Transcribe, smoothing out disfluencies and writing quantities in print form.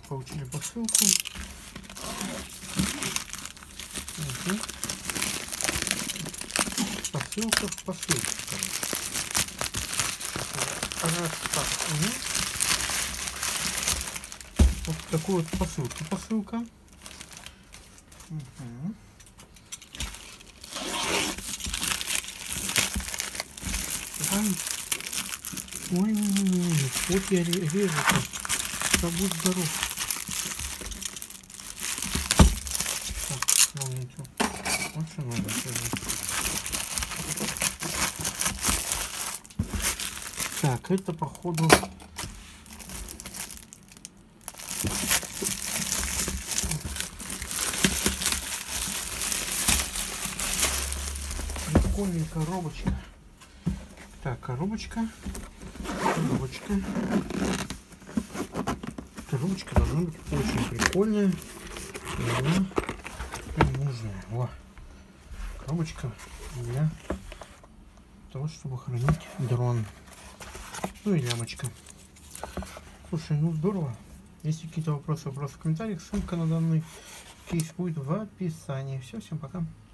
получили посылку. Угу. Посылка в посылке, короче. Раз так. Угу. Вот такой вот посылка. Угу. Ой, вот я режу-то. Да будь здоров. Так, смотрите. Очень много режу. Так, это походу... Прикольная коробочка. Так, коробочка должна быть очень прикольная. И она нужная. Во. Коробочка для того, чтобы хранить дрон. Ну и лямочка. Слушай, ну здорово. Если какие-то вопросы в комментариях, ссылка на данный кейс будет в описании. Все, всем пока.